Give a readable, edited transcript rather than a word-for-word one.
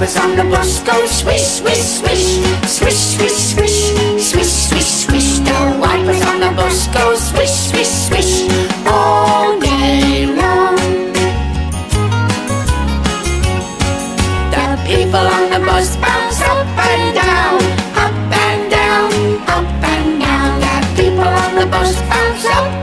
wipers on the bus go swish, swish, swish, swish, swish, swish, swish, swish, swish. The wipers on the bus go swish, swish, swish all day long. The people on the bus bounce up and down, up and down, up and down. The people on the bus bounce up